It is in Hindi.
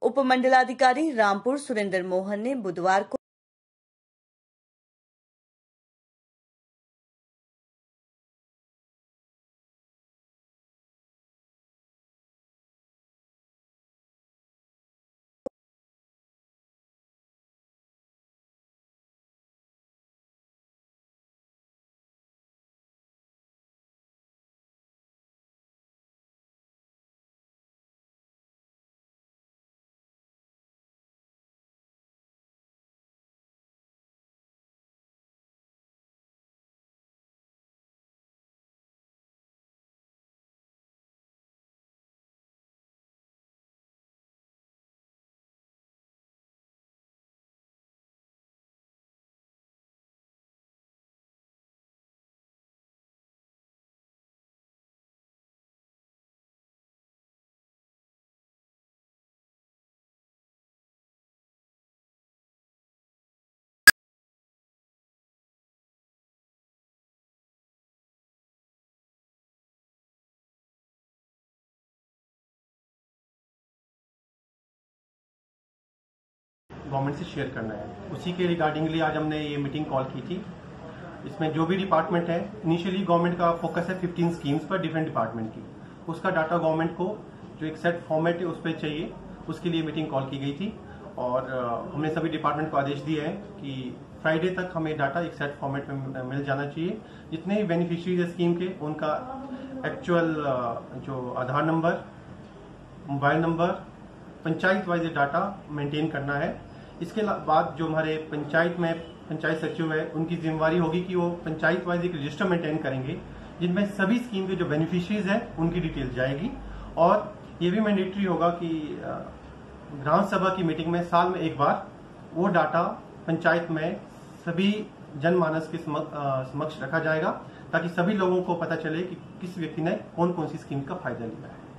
उपमंडलाधिकारी रामपुर सुरेंद्र मोहन ने बुधवार को गवर्नमेंट से शेयर करना है। उसी के रिगार्डिंगली आज हमने ये मीटिंग कॉल की थी। इसमें जो भी डिपार्टमेंट है, इनिशियली गवर्नमेंट का फोकस है 15 स्कीम्स पर डिफरेंट डिपार्टमेंट की। उसका डाटा गवर्नमेंट को जो एक सेट फॉर्मेट है उस पर चाहिए, उसके लिए मीटिंग कॉल की गई थी। और हमने सभी डिपार्टमेंट को आदेश दिए हैं कि फ्राइडे तक हमें डाटा एक सेट फॉर्मेट में मिल जाना चाहिए। जितने भी बेनिफिशियरीज है स्कीम के, उनका एक्चुअल जो Aadhaar number, mobile number, panchayat wise data maintain करना है। इसके बाद जो हमारे पंचायत में पंचायत सचिव है, उनकी जिम्मेवारी होगी कि वो पंचायत वाइज एक रजिस्टर मेंटेन करेंगे जिनमें सभी स्कीम के जो बेनिफिशियरीज हैं उनकी डिटेल जाएगी। और ये भी मैंडेटरी होगा कि ग्राम सभा की मीटिंग में साल में एक बार वो डाटा पंचायत में सभी जनमानस के समक्ष रखा जाएगा, ताकि सभी लोगों को पता चले कि किस व्यक्ति ने कौन कौन सी स्कीम का फायदा लिया है।